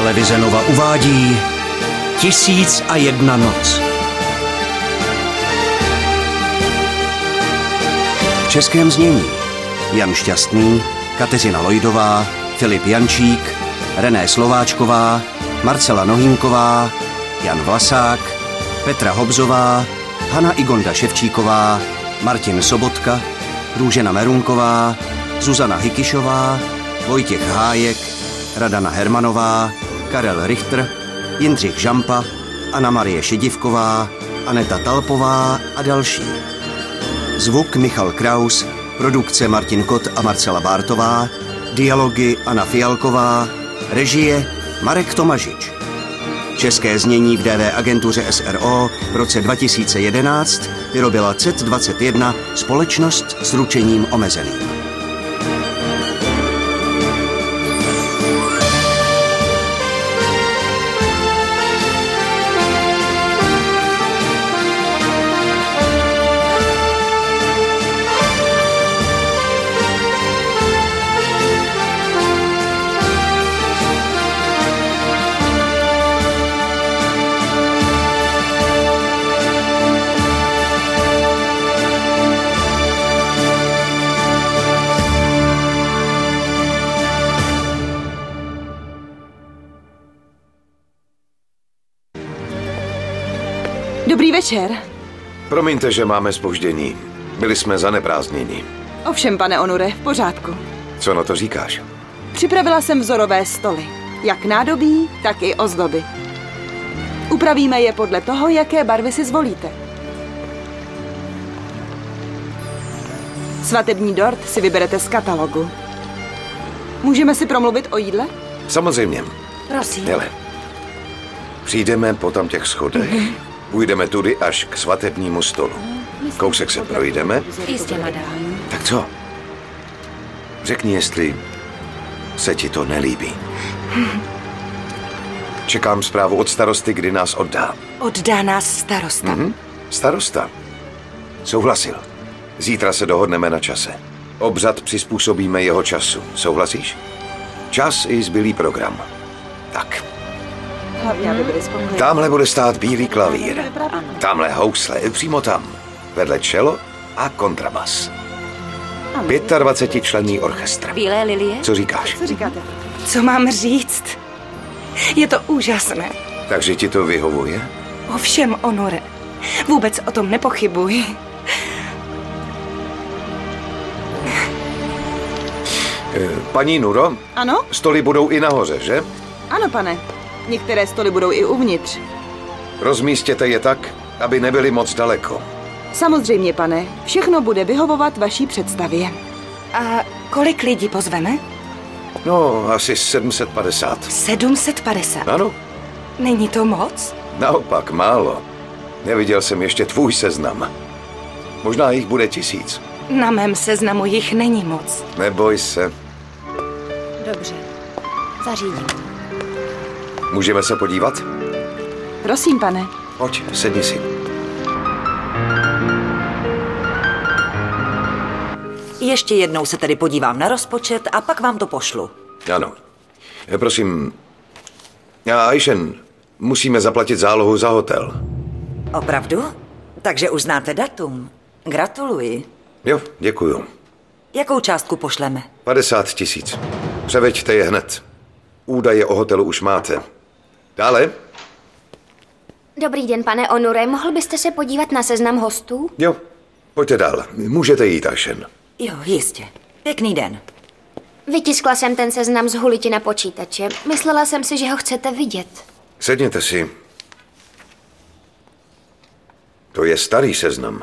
Televize Nova uvádí 1001 noc. V českém znění Jan Šťastný, Kateřina Lojdová, Filip Jančík, René Slováčková, Marcela Nohýnková, Jan Vlasák, Petra Hobzová, Hana Igonda Ševčíková, Martin Sobotka, Růžena Merunková, Zuzana Hykyšová, Vojtěch Hájek, Radana Hermanová, Karel Richter, Jindřich Žampa, Anna Marie Šedivková, Aneta Talpová a další. Zvuk Michal Kraus, produkce Martin Kot a Marcela Bártová, dialogy Anna Fialková, režie Marek Tomažič. České znění v DV agentuře SRO v roce 2011 vyrobila CET21 společnost s ručením omezeným. Dobrý večer. Promiňte, že máme zpoždění. Byli jsme zaneprázdněni. Ovšem, pane Onure, v pořádku. Co na to říkáš? Připravila jsem vzorové stoly. Jak nádobí, tak i ozdoby. Upravíme je podle toho, jaké barvy si zvolíte. Svatební dort si vyberete z katalogu. Můžeme si promluvit o jídle? Samozřejmě. Prosím. Hele, přijdeme po tam těch schodech. Půjdeme tudy až k svatebnímu stolu. Kousek se projdeme. Jistě, madám. Tak co? Řekni, jestli se ti to nelíbí. Čekám zprávu od starosty, kdy nás oddá. Oddá nás starosta. Starosta. Souhlasil. Zítra se dohodneme na čase. Obřad přizpůsobíme jeho času. Souhlasíš? Čas i zbylý program. Tak. Hlavně, aby byli spokojení. Tamhle bude stát bílý klavír. Tamhle housle, přímo tam. Vedle čelo a kontrabas. 25členný orchestr. Bílé lilie? Co říkáš? Co říkáte? Co mám říct? Je to úžasné. Takže ti to vyhovuje? Ovšem, Onore, vůbec o tom nepochybuji. Paní Nuro? Ano? Stoly budou i nahoře, že? Ano, pane. Některé stoly budou i uvnitř. Rozmístěte je tak, aby nebyly moc daleko. Samozřejmě, pane. Všechno bude vyhovovat vaší představě. A kolik lidí pozveme? No, asi 750. 750. Ano, Není to moc? naopak málo. Neviděl jsem ještě tvůj seznam. Možná jich bude 1000. Na mém seznamu jich není moc. Neboj se. Dobře, zařídím. Můžeme se podívat? Prosím, pane. Pojď, sedni si. Ještě jednou se tedy podívám na rozpočet a pak vám to pošlu. Ano. Prosím. Aishen, musíme zaplatit zálohu za hotel. Opravdu? Takže už znáte datum. Gratuluji. Jo, děkuju. Jakou částku pošleme? 50 000. Převeďte je hned. Údaje o hotelu už máte. Dále? Dobrý den, pane Onure. Mohl byste se podívat na seznam hostů? Jo, pojďte dál. Můžete jít, Aishen. Jo, jistě. Pěkný den. Vytiskla jsem ten seznam z huliti na počítače. Myslela jsem si, že ho chcete vidět. Sedněte si. To je starý seznam.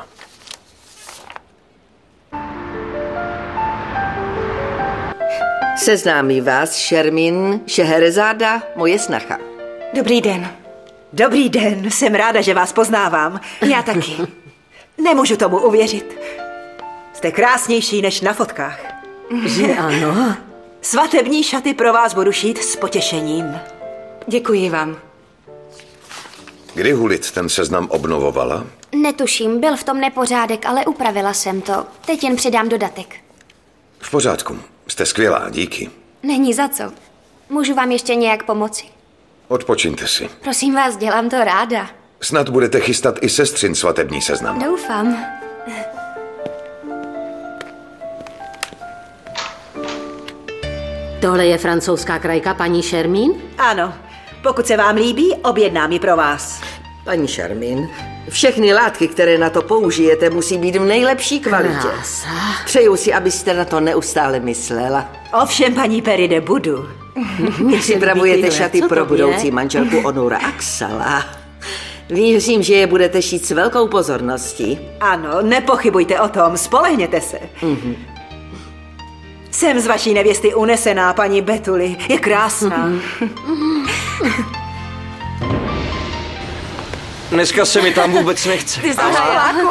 Seznámí vás Šermin Šeherezáda, moje snacha. Dobrý den. Dobrý den, jsem ráda, že vás poznávám. Já taky. Nemůžu tomu uvěřit. Jste krásnější než na fotkách. Že ano? Svatební šaty pro vás budu šít s potěšením. Děkuji vám. Kdy Hulit ten seznam obnovovala? Netuším, byl v tom nepořádek, ale upravila jsem to. Teď jen přidám dodatek. V pořádku. Jste skvělá, díky. Není za co. Můžu vám ještě nějak pomoci? Odpočiňte si. Prosím vás, dělám to ráda. Snad budete chystat i sestřin svatební seznam. Doufám. Tohle je francouzská krajka, paní Šermín? Ano, pokud se vám líbí, objednám ji pro vás. Paní Šermín, všechny látky, které na to použijete, musí být v nejlepší kvalitě. Krása. Přeju si, abyste na to neustále myslela. Ovšem, paní Peride, budu. Připravujete šaty Co to pro je? budoucí manželku Onura Axela. Věřím, že je budete šít s velkou pozorností. Ano, nepochybujte o tom, spolehněte se. Jsem z vaší nevěsty unesená, paní Betuli. Je krásná. Dneska se mi tam vůbec nechce. Ty zážáku.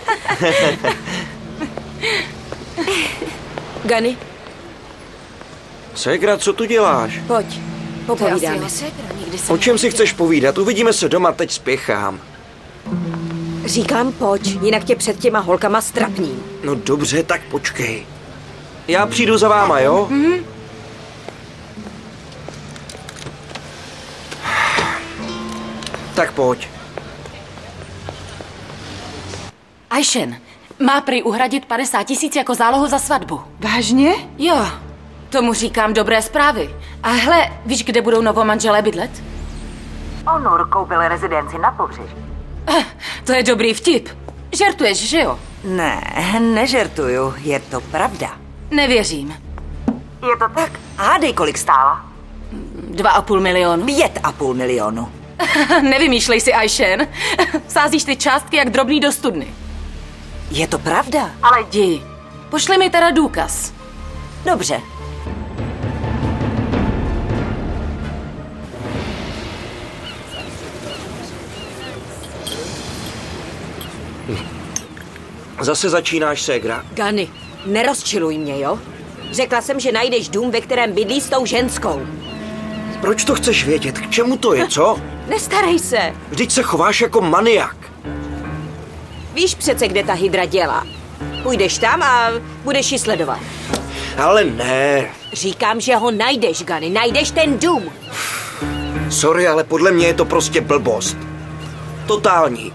Gany, Ségra, co tu děláš? pojď, popovídáme. O čem si chceš povídat? Uvidíme se doma, teď spěchám. Říkám pojď, jinak tě před těma holkama strapním. No dobře, tak počkej. Já přijdu za váma, jo? Tak pojď. Aishen, má prý uhradit 50 000 jako zálohu za svatbu. Vážně? Jo, tomu říkám dobré zprávy. A hle, víš, kde budou novomanželé bydlet? Onur koupil rezidenci na Pobřeží. To je dobrý vtip. Žertuješ, že jo? Ne, nežertuju, je to pravda. Nevěřím. Je to tak? Hádej, kolik stála? 2,5 milionu. 5,5 milionu. Nevymýšlej si, Aishen. Sázíš ty částky jak drobný do studny. Je to pravda? Ale jdi, pošli mi teda důkaz. Dobře. Zase začínáš, ségra. Gany, nerozčiluj mě, jo? Řekla jsem, že najdeš dům, ve kterém bydlí s tou ženskou. Proč to chceš vědět? K čemu to je, co? Nestarej se. Vždyť se chováš jako maniak. Víš přece, kde ta hydra dělá. Půjdeš tam a budeš ji sledovat. Ale ne. Říkám, že ho najdeš, Gany, najdeš ten dům. Sorry, ale podle mě je to prostě blbost. Totální.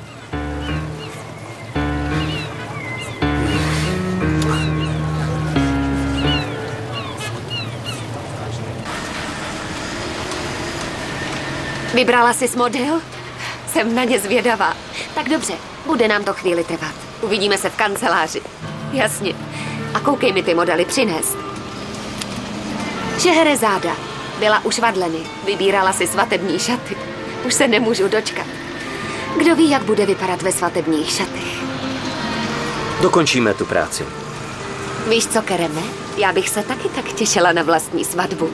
Vybrala jsi model? Jsem na ně zvědavá. Tak dobře, bude nám to chvíli trvat. Uvidíme se v kanceláři. Jasně. A koukej mi ty modely přinést. Šeherezáda byla u švadleny. Vybírala si svatební šaty. Už se nemůžu dočkat. Kdo ví, jak bude vypadat ve svatebních šatech. Dokončíme tu práci. Víš co, Kereme? Já bych se taky tak těšila na vlastní svatbu.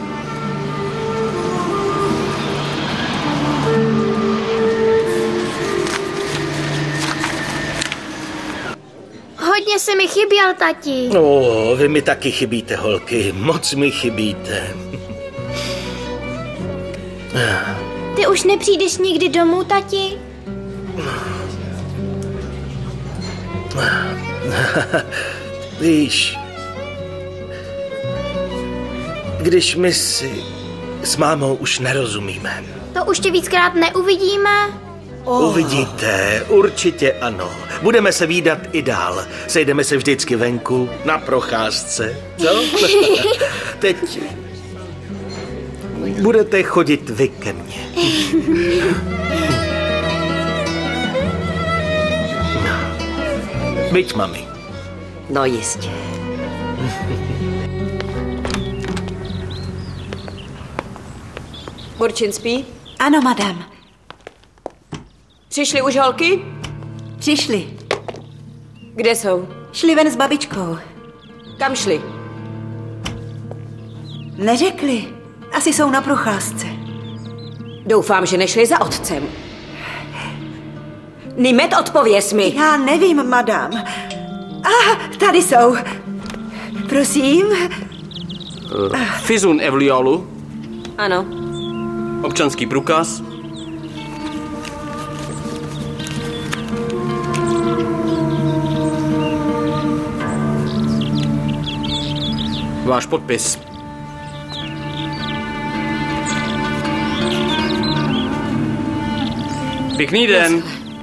Hodně se mi chyběl, tati. Vy mi taky chybíte, holky. Moc mi chybíte. Ty už nepřijdeš nikdy domů, tati? Víš, když my si s mámou už nerozumíme. To už tě víckrát neuvidíme? Uvidíte, určitě ano. Budeme se vídat i dál. Sejdeme se vždycky venku, na procházce. Co? Teď budete chodit vy ke mně. Byť, mami. No jistě. Burčin spí? Ano, madam. Přišly už holky? Přišli. Kde jsou? Šli ven s babičkou. Kam šli? Neřekli. Asi jsou na procházce. Doufám, že nešli za otcem. Nimet, odpověz mi. Já nevím, madam. Tady jsou. Prosím. Fizun Evliolu. Ano. Občanský průkaz. Váš podpis. Pěkný den.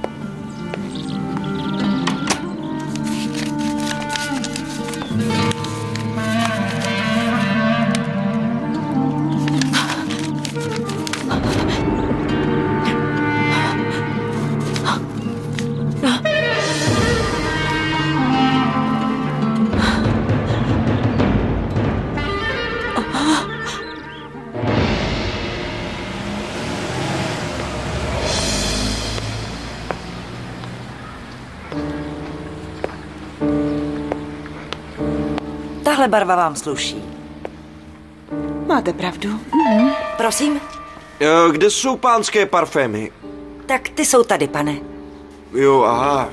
Tahle barva vám sluší. Máte pravdu. Prosím? Kde jsou pánské parfémy? Tak ty jsou tady, pane. Jo, aha.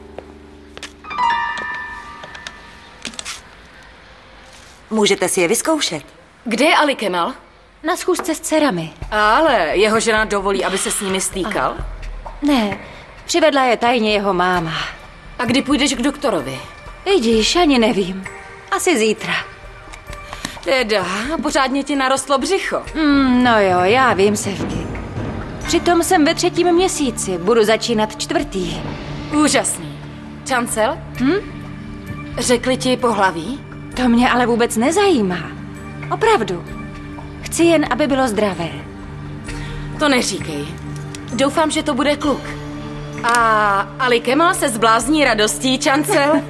Můžete si je vyzkoušet. Kde je Ali Kemal? Na schůzce s dcerami. Ale jeho žena dovolí, aby se s nimi stýkal? Ne, přivedla je tajně jeho máma. A kdy půjdeš k doktorovi? Vidíš, ani nevím. Asi zítra. Teda, pořádně ti narostlo břicho. No jo, já vím, Sevky. Přitom jsem ve 3. měsíci, budu začínat 4. Úžasný. Chancel? Řekli ti pohlaví? To mě ale vůbec nezajímá. Opravdu. Chci jen, aby bylo zdravé. To neříkej. Doufám, že to bude kluk. A Ali Kemal se zblázní radostí, Chancel.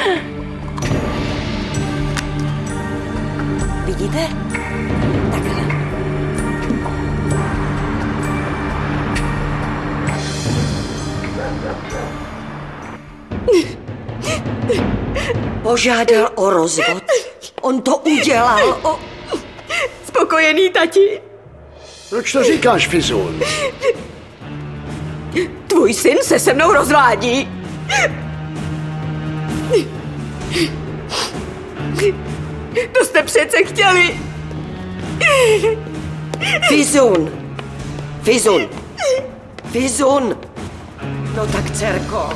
Vidíte? Takhle. Požádal o rozvod. On to udělal. Spokojený, tati? Proč to říkáš, Fizun? Tvůj syn se se mnou rozvádí. To jste přece chtěli. Fizun. Fizun. Fizun. No tak, dcerko.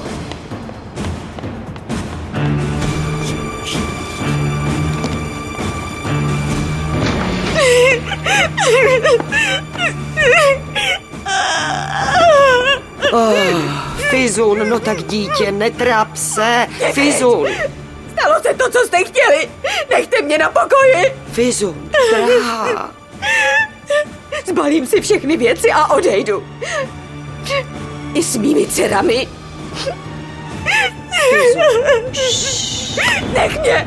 Fizun, no tak dítě, netráp se. Fizun. Stalo se to, co jste chtěli. Nechte mě na pokoji. Fizun, drahá. Zbalím si všechny věci a odejdu. I s mými dcerami. Nech mě.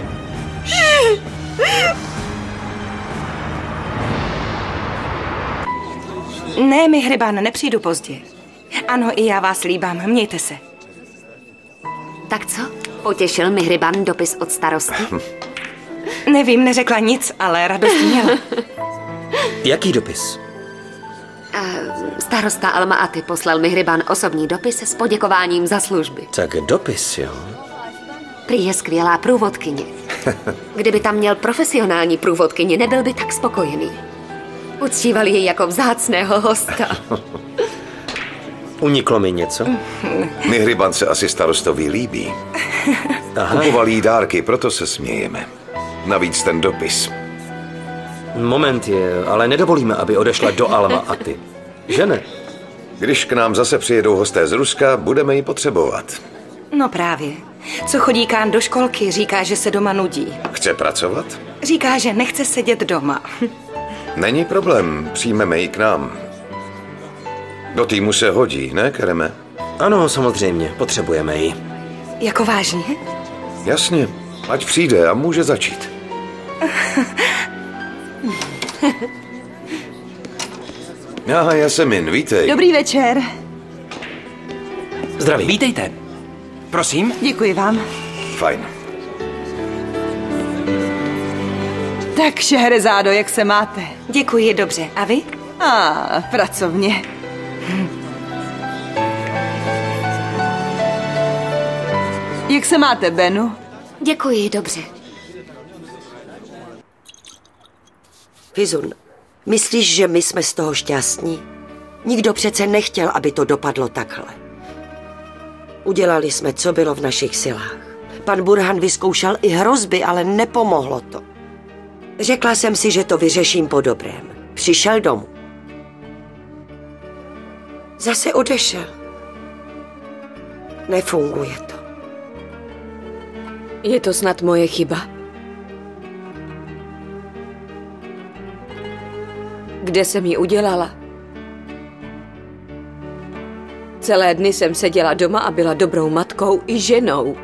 Ne, Mihriban, nepřijdu pozdě. Ano, i já vás líbám, mějte se. Tak co? Potěšil Mihriban dopis od starostky? Nevím, neřekla nic, ale radost měla. Jaký dopis? Starosta Alma-Aty poslal Mihriban osobní dopis s poděkováním za služby. Tak dopis, jo? Prý je skvělá průvodkyně. Kdyby tam měl profesionální průvodkyni, nebyl by tak spokojený. Uctívali jej jako vzácného hosta. Uniklo mi něco? Mihriban se asi starostovi líbí. Kupoval jí dárky, proto se smějeme. Navíc ten dopis. Moment je, ale nedovolíme, aby odešla do Alma-Aty. Že ne? Když k nám zase přijedou hosté z Ruska, budeme ji potřebovat. No právě. Co chodí Kán do školky, říká, že se doma nudí. Chce pracovat? Říká, že nechce sedět doma. Není problém, přijmeme ji k nám. Do týmu se hodí, ne, Kereme? Ano, samozřejmě, potřebujeme ji. Jako vážně? Jasně, ať přijde a může začít. Jasemin, vítej. Dobrý večer. Zdraví. Vítejte. Prosím? Děkuji vám. Fajn. Tak, Šehrezádo, jak se máte? Děkuji, dobře. A vy? Pracovně. Jak se máte, Benu? Děkuji, dobře. Fizun, myslíš, že my jsme z toho šťastní? Nikdo přece nechtěl, aby to dopadlo takhle. Udělali jsme, co bylo v našich silách. Pan Burhan vyzkoušel i hrozby, ale nepomohlo to. Řekla jsem si, že to vyřeším po dobrém. Přišel domů. Zase odešel. Nefunguje to. Je to snad moje chyba? Kde jsem ji udělala? Celé dny jsem seděla doma a byla dobrou matkou i ženou.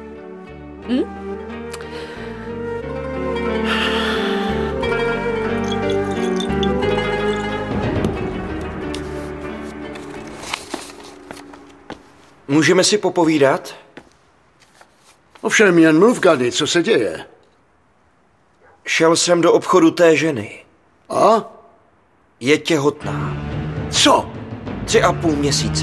Můžeme si popovídat? Ovšem jen mluv, Gady, co se děje? Šel jsem do obchodu té ženy. A? Je těhotná. Co? 3,5 měsíce.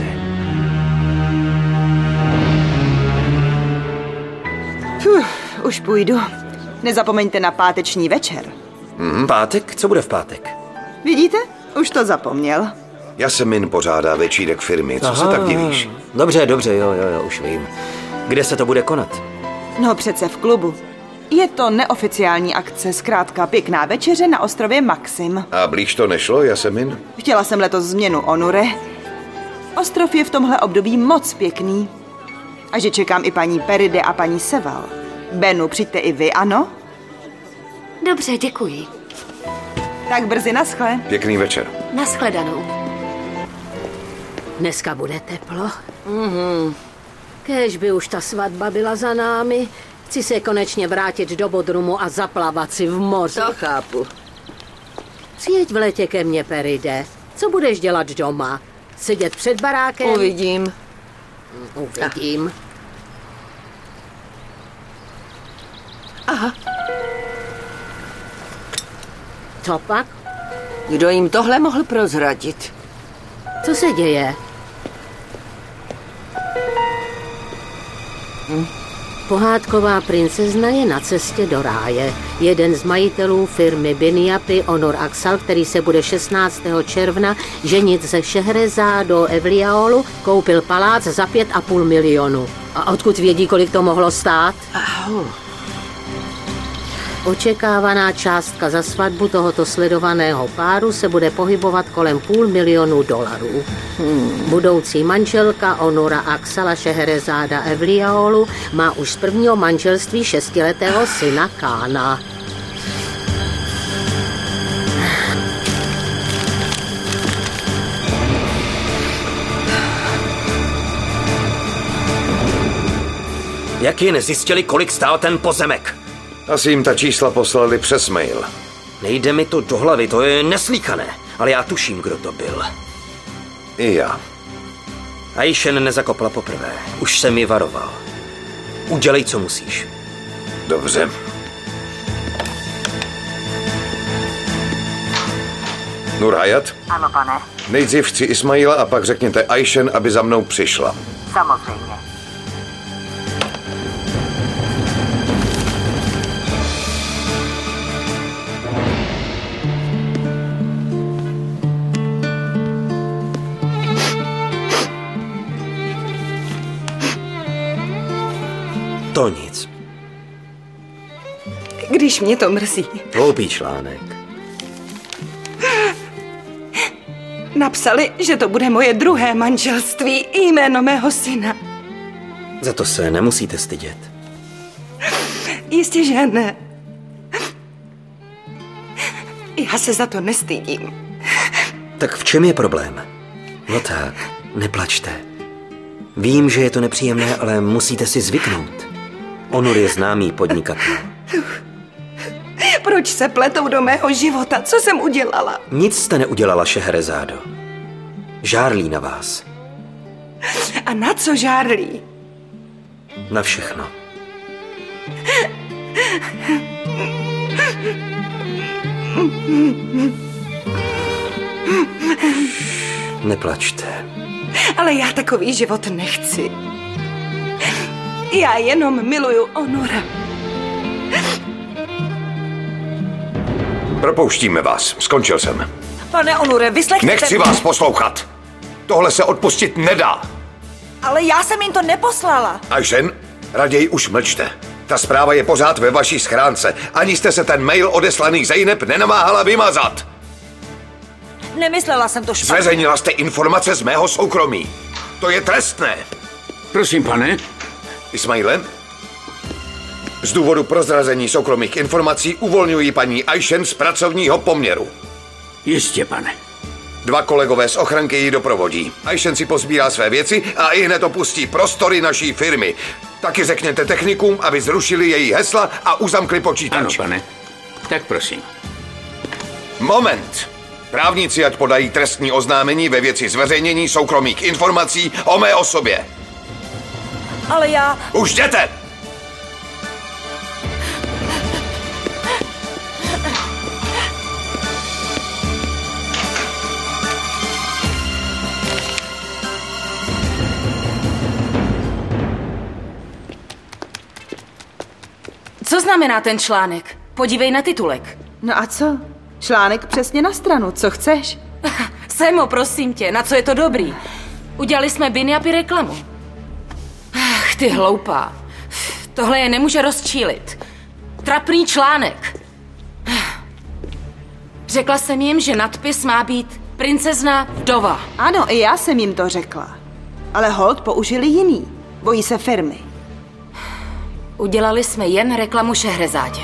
Už půjdu. Nezapomeňte na páteční večer. Pátek? Co bude v pátek? Vidíte? Už to zapomněl. Jasemin pořádá večírek firmy, co se tak divíš? Dobře, jo, už vím. Kde se to bude konat? No přece v klubu. Je to neoficiální akce, zkrátka pěkná večeře na ostrově Maxim. A blíž to nešlo, Jasemin? Chtěla jsem letos změnu Onure. Ostrov je v tomhle období moc pěkný. A že čekám i paní Peride a paní Seval. Benu, přijďte i vy, ano? Dobře, děkuji. Tak brzy naschle. Pěkný večer. Naschledanou. Dneska bude teplo. Kéž by už ta svatba byla za námi. Chci se konečně vrátit do Bodrumu a zaplavat si v moři. To chápu. Přijeď v létě ke mně, Peride. Co budeš dělat doma? Sedět před barákem? Uvidím. Uvidím. Aha. Co pak? Kdo jim tohle mohl prozradit? Co se děje? Pohádková princezna je na cestě do ráje. Jeden z majitelů firmy Biniapi, Onur Aksal, který se bude 16. června ženit ze Šehrezádu Evliaolu, koupil palác za 5,5 milionu. A odkud vědí, kolik to mohlo stát? Očekávaná částka za svatbu tohoto sledovaného páru se bude pohybovat kolem $500 000. Budoucí manželka Onura Aksala Šehrezáda Evliaolu má už z prvního manželství 6letého syna Kána. Jak jen zjistili, kolik stál ten pozemek? Asi jim ta čísla poslali přes mail. Nejde mi to do hlavy, to je neslíchané. Ale já tuším, kdo to byl. I já. Aishen nezakopla poprvé. Už jsem ji varoval. Udělej, co musíš. Dobře. Nur Hayat? Ano, pane. Nejdřív chci Ismaila a pak řekněte Aishen, aby za mnou přišla. Samozřejmě. To nic. Když mě to mrzí. Hloupý článek. Napsali, že to bude moje druhé manželství i jméno mého syna. Za to se nemusíte stydět. Jistě, že ne. Já se za to nestydím. Tak v čem je problém? No tak, neplačte. Vím, že je to nepříjemné, ale musíte si zvyknout. Onur je známý podnikatel. Proč se pletou do mého života? Co jsem udělala? Nic jste neudělala, Šehrezádo. Žárlí na vás. A na co žárlí? Na všechno. Neplačte. Ale já takový život nechci. Já jenom miluju Onura. Propouštíme vás. Skončil jsem. Pane Onure, vyslechněte... Nechci vás poslouchat. Tohle se odpustit nedá. Ale já jsem jim to neposlala. Aishen, raději už mlčte. Ta zpráva je pořád ve vaší schránce. Ani jste se ten mail odeslaný Zeynep nenamáhala vymazat. Nemyslela jsem to špatně. Zveřejnila jste informace z mého soukromí. To je trestné. Prosím, pane. Ismaile, z důvodu prozrazení soukromých informací uvolňuji paní Aishen z pracovního poměru. Jistě, pane. 2 kolegové z ochranky ji doprovodí. Aishen si pozbírá své věci a i hned opustí prostory naší firmy. Taky řekněte technikům, aby zrušili její hesla a uzamkli počítač. Ano, pane. Tak prosím. Moment! Právníci ať podají trestní oznámení ve věci zveřejnění soukromých informací o mé osobě. Ale já... Už jděte! Co znamená ten článek? Podívej na titulek. No a co? Článek přesně na stranu, co chceš? Semo, prosím tě, na co je to dobrý? Udělali jsme Biniapi reklamu. Ach, ty hloupá. Tohle je nemůže rozčílit. Trapný článek. Řekla jsem jim, že nadpis má být Princezna vdova. Ano, i já jsem jim to řekla. Ale hold použili jiný. Bojí se firmy. Udělali jsme jen reklamu Šehrezádě.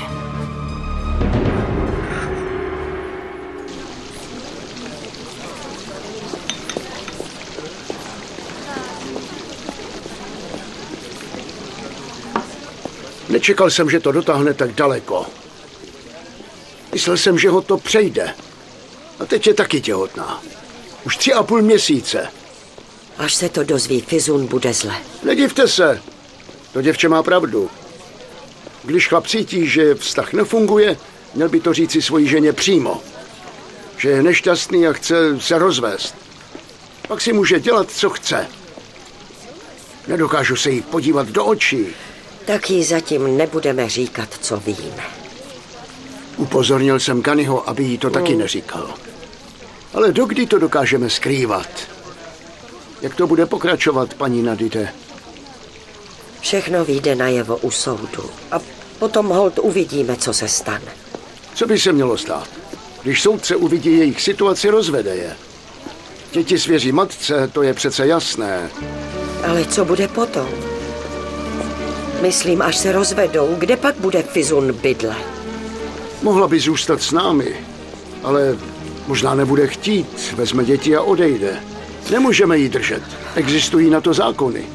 Nečekal jsem, že to dotáhne tak daleko. Myslel jsem, že ho to přejde. A teď je taky těhotná. Už 3,5 měsíce. Až se to dozví Fizun, bude zle. Nedivte se. To děvče má pravdu. Když chlap cítí, že vztah nefunguje, měl by to říci svojí ženě přímo. Že je nešťastný a chce se rozvést. Pak si může dělat, co chce. Nedokážu se jí podívat do očí. Tak jí zatím nebudeme říkat, co víme. Upozornil jsem Ganiho, aby jí to taky neříkal. Ale dokdy to dokážeme skrývat? Jak to bude pokračovat, paní Nadide? Všechno vyjde najevo u soudu. A potom holt uvidíme, co se stane. Co by se mělo stát? Když soudce uvidí jejich situaci, rozvede je. Děti svěří matce, to je přece jasné. Ale co bude potom? Myslím, až se rozvedou, kde pak bude Fizun bydlet? Mohla by zůstat s námi, ale možná nebude chtít, vezme děti a odejde. Nemůžeme ji držet, existují na to zákony.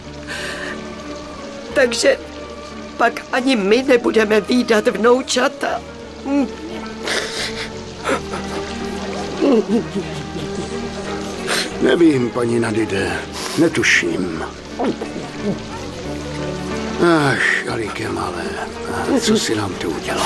Takže pak ani my nebudeme vídat vnoučata. Nevím, paní Nadide, netuším. Ach, Ali Kemale, co si nám to udělal?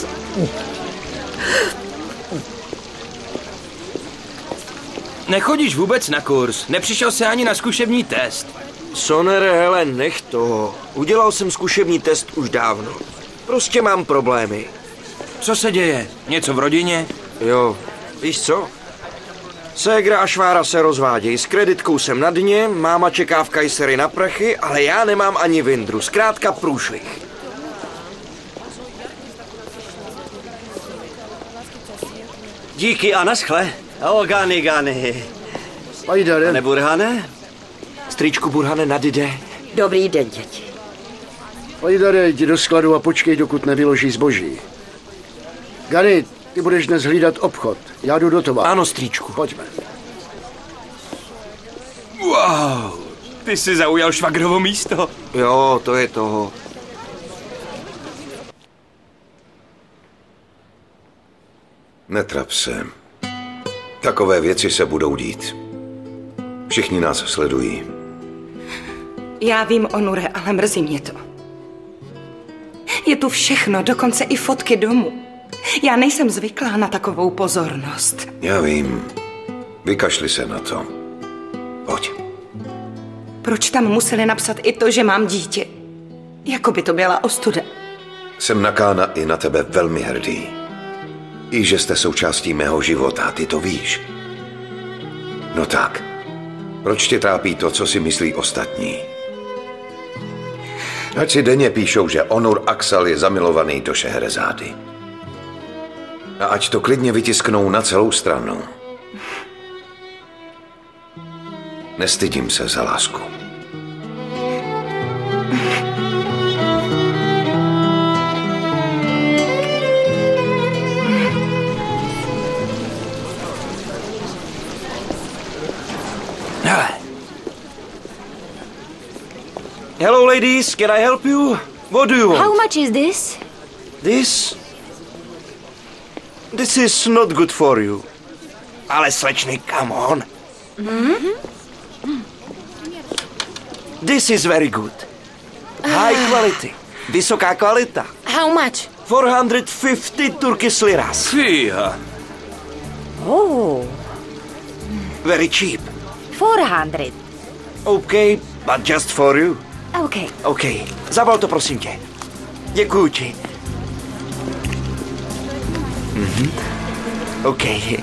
Nechodíš vůbec na kurz, nepřišel jsi ani na zkušební test. Sonere, hele, nech toho. Udělal jsem zkušební test už dávno. Prostě mám problémy. Co se děje? Něco v rodině? Jo, víš co? Ségra a švára se rozvádějí, s kreditkou jsem na dně, máma čeká v Kajsery na prachy, ale já nemám ani vindru, zkrátka průšvih. Díky a naschle. O, Gani. Pajdare. Pane Burhane? Strýčku Burhane Nadide. Dobrý den, děti. Pajdare, jdi do skladu a počkej, dokud nevyloží zboží. Gani, ty budeš dnes hlídat obchod. Já jdu do továrny. Ano, strýčku. Pojďme. Wow, ty jsi zaujal švagrovo místo. Jo, to je toho. Netrap se. Takové věci se budou dít. Všichni nás sledují. Já vím, Onure, ale mrzí mě to. Je tu všechno, dokonce i fotky domu. Já nejsem zvyklá na takovou pozornost. Já vím. Vykašli se na to. Pojď. Proč tam museli napsat i to, že mám dítě? Jako by to byla ostuda. Jsem na Kána i na tebe velmi hrdý. I že jste součástí mého života, ty to víš. No tak, proč tě trápí to, co si myslí ostatní? Ať si denně píšou, že Onur Aksal je zamilovaný do Šehrezády. A ať to klidně vytisknou na celou stranu. Nestydím se za lásku. Hele. Hello, ladies. Can I help you? What do you want? How much is this? This is not good for you. Ale slečny, come on. This is very good. High quality. Vysoká kvalita. How much? 450 Turkish liras. Fíha. Oh, Very cheap. 400. Okay, but just for you. Okay. Okay. Zabal to, prosím tě. Děkuju ti. Okay.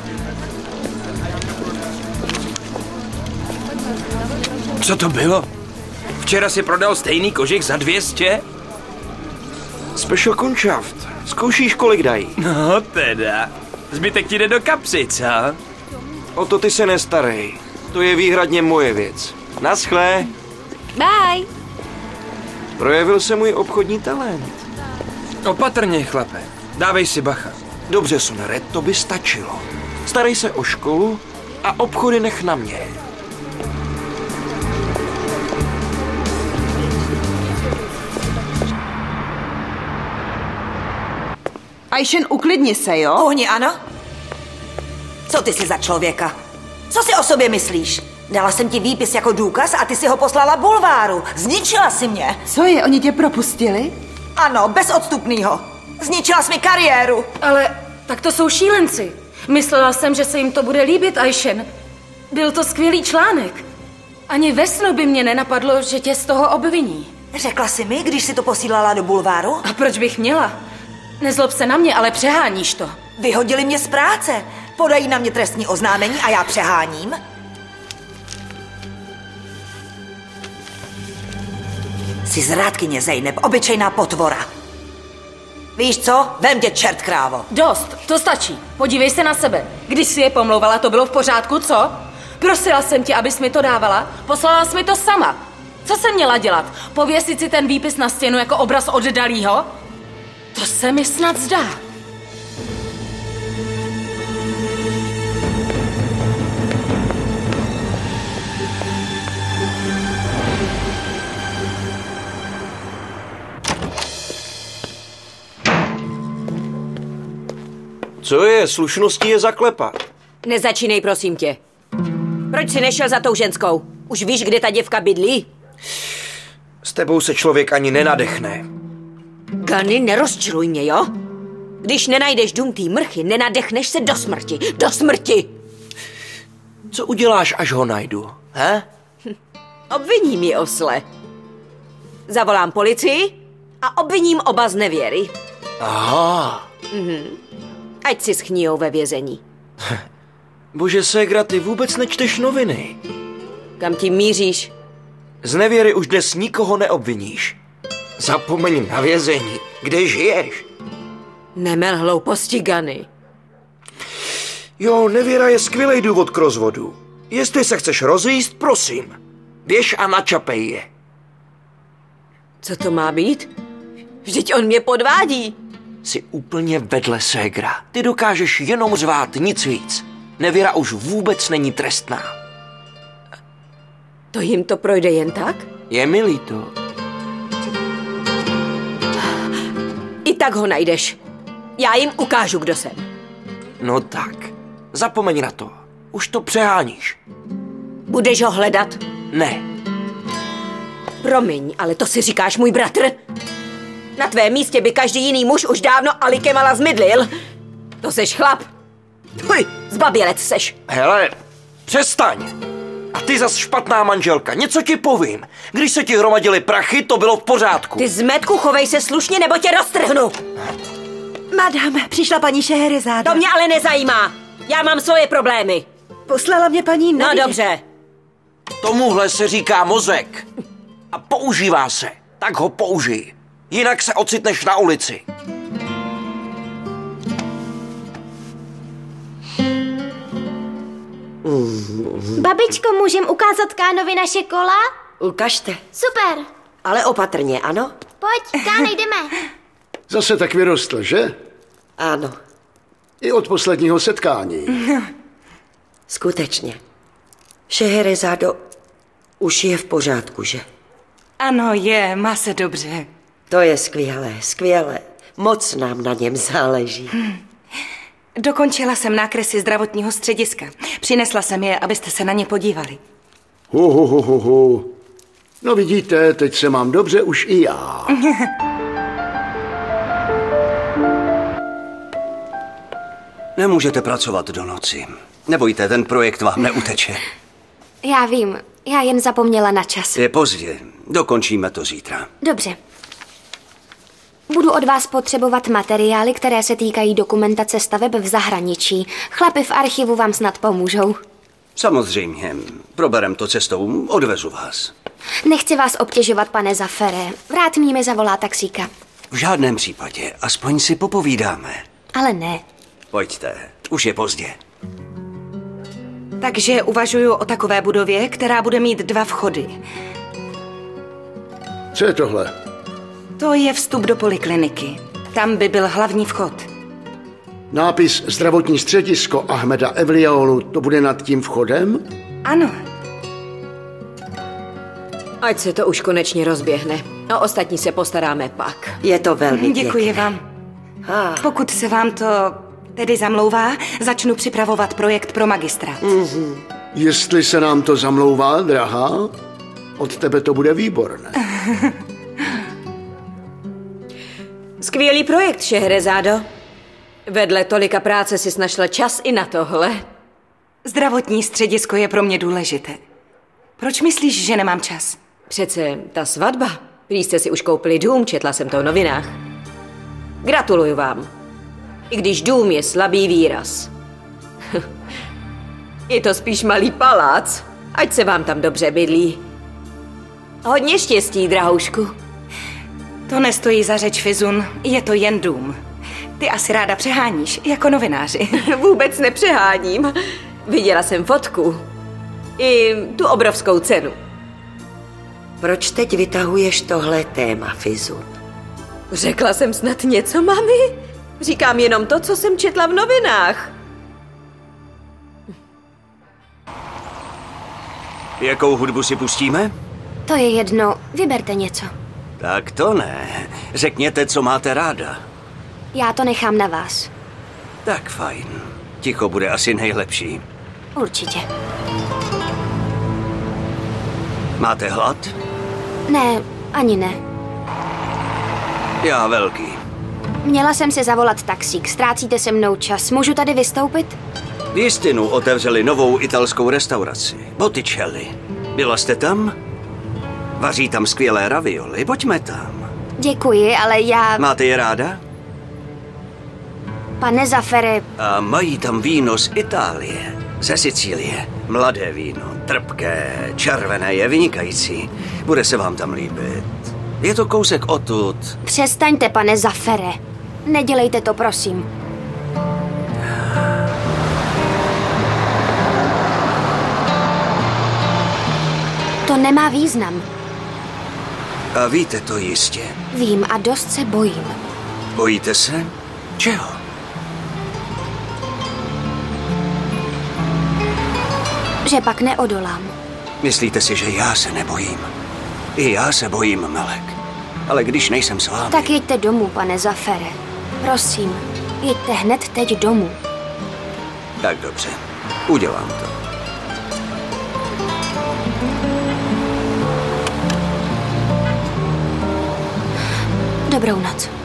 Co to bylo? Včera si prodal stejný kožich za 200? Special končaft. Zkoušíš, kolik dají? No teda. Zbytek ti jde do kapsy, co? O to ty se nestarej. To je výhradně moje věc. Naschle. Bye. Projevil se můj obchodní talent. Opatrně, chlape. Dávej si bacha. Dobře, Sonare, to by stačilo. Starej se o školu a obchody nech na mě. Ajšen, uklidni se, jo? Ohni, ano? Co ty jsi za člověka? Co si o sobě myslíš? Dala jsem ti výpis jako důkaz a ty si ho poslala bulváru. Zničila si mě. Co je, oni tě propustili? Ano, bez odstupného. Zničila jsi mi kariéru. Ale tak to jsou šílenci. Myslela jsem, že se jim to bude líbit, Ajšen. Byl to skvělý článek. Ani ve snu by mě nenapadlo, že tě z toho obviní. Řekla jsi mi, když si to posílala do bulváru? A proč bych měla? Nezlob se na mě, ale přeháníš to. Vyhodili mě z práce. Podají na mě trestní oznámení a já přeháním. Jsi zrádkyně, Zejneb, obyčejná potvora. Víš co? Vem tě, čert krávo. Dost, to stačí. Podívej se na sebe. Když jsi je pomlouvala, to bylo v pořádku, co? Prosila jsem tě, abys mi to dávala. Poslala jsi mi to sama. Co jsem měla dělat? Pověsit si ten výpis na stěnu jako obraz oddalýho? To se mi snad zdá. Co je? Slušností je zaklepat. Nezačínej, prosím tě. Proč jsi nešel za tou ženskou? Už víš, kde ta děvka bydlí? S tebou se člověk ani nenadechne. Gany, nerozčiluj mě, jo? Když nenajdeš dům tý mrchy, nenadechneš se do smrti. Do smrti! Co uděláš, až ho najdu, he? Obviním ji, osle. Zavolám policii a obviním oba z nevěry. Aha. Ať si schníjou ve vězení. Bože, ségra, ty vůbec nečteš noviny. Kam tím míříš? Z nevěry už dnes nikoho neobviníš. Zapomeň na vězení. Kde žiješ? Nemel hlouposti, Gany. Jo, nevěra je skvělý důvod k rozvodu. Jestli se chceš rozvíst, prosím. Běž a načapej je. Co to má být? Vždyť on mě podvádí. Jsi úplně vedle, ségra. Ty dokážeš jenom řvát, nic víc. Nevěra už vůbec není trestná. To jim to projde jen tak? Je mi líto. I tak ho najdeš. Já jim ukážu, kdo jsem. No tak, zapomeň na to. Už to přeháníš. Budeš ho hledat? Ne. Promiň, ale to si říkáš můj bratr? Na tvém místě by každý jiný muž už dávno Ali Kemala zmidlil. To seš chlap. Tvoj, zbabělec seš. Hele, přestaň. A ty zas špatná manželka, něco ti povím. Když se ti hromadily prachy, to bylo v pořádku. Ty zmetku, chovej se slušně, nebo tě roztrhnu. Madam, přišla paní Šeherezáda. To mě ale nezajímá. Já mám svoje problémy. Poslala mě paní No dobře. Tomuhle se říká mozek. A používá se. Tak ho použij. Jinak se ocitneš na ulici. Babičko, můžem ukázat Kánovi naše kola? Ukažte. Super. Ale opatrně, ano? Pojď, Káne, jdeme. Zase tak vyrostl, že? Ano. I od posledního setkání. Skutečně. Šeherezádo už je v pořádku, že? Ano, je, má se dobře. To je skvělé, skvělé. Moc nám na něm záleží. Dokončila jsem nákresy zdravotního střediska. Přinesla jsem je, abyste se na ně podívali. No vidíte, teď se mám dobře už i já. Nemůžete pracovat do noci. Nebojte, ten projekt vám neuteče. Já vím, já jen zapomněla na čas. Je pozdě, dokončíme to zítra. Dobře. Budu od vás potřebovat materiály, které se týkají dokumentace staveb v zahraničí. Chlapi v archivu vám snad pomůžou. Samozřejmě, proberem to cestou, odvezu vás. Nechci vás obtěžovat, pane Zafere. Vrát mi zavolá taxíka. V žádném případě, aspoň si popovídáme. Ale ne. Pojďte, už je pozdě. Takže uvažuju o takové budově, která bude mít 2 vchody. Co je tohle? To je vstup do polikliniky. Tam by byl hlavní vchod. Nápis Zdravotní středisko Ahmeda Evliaolu, to bude nad tím vchodem? Ano. Ať se to už konečně rozběhne. A ostatní se postaráme pak. Je to velmi Děkuji pěkné. vám. Pokud se vám to tedy zamlouvá, začnu připravovat projekt pro magistrát. Jestli se nám to zamlouvá, drahá, od tebe to bude výborné. Skvělý projekt, Šehrezádo. Vedle tolika práce si našla čas i na tohle. Zdravotní středisko je pro mě důležité. Proč myslíš, že nemám čas? Přece ta svatba. Prý jste si už koupili dům, četla jsem to v novinách. Gratuluju vám. I když dům je slabý výraz. Je to spíš malý palác. Ať se vám tam dobře bydlí. Hodně štěstí, drahoušku. To nestojí za řeč, Fizun. Je to jen dům. Ty asi ráda přeháníš, jako novináři. Vůbec nepřeháním. Viděla jsem fotku. I tu obrovskou cenu. Proč teď vytahuješ tohle téma, Fizun? Řekla jsem snad něco, mami? Říkám jenom to, co jsem četla v novinách. Jakou hudbu si pustíme? To je jedno, vyberte něco. Tak to ne. Řekněte, co máte ráda. Já to nechám na vás. Tak fajn. Ticho bude asi nejlepší. Určitě. Máte hlad? Ne, ani ne. Já velký. Měla jsem si zavolat taxík, ztrácíte se mnou čas. Můžu tady vystoupit? V Jistinu otevřeli novou italskou restauraci. Botticelli. Byla jste tam? Vaří tam skvělé ravioli, pojďme tam. Děkuji, ale já... Máte je ráda? Pane Zafere... A mají tam víno z Itálie, ze Sicílie. Mladé víno, trpké, červené, je vynikající. Bude se vám tam líbit. Je to kousek odtud. Přestaňte, pane Zafere. Nedělejte to, prosím. To nemá význam. A víte to jistě. Vím a dost se bojím. Bojíte se? Čeho? Že pak neodolám. Myslíte si, že já se nebojím? I já se bojím, Melek. Ale když nejsem s vámi... Tak jeďte domů, pane Zafere. Prosím, jeďte hned teď domů. Tak dobře, udělám to. Dobrou noc.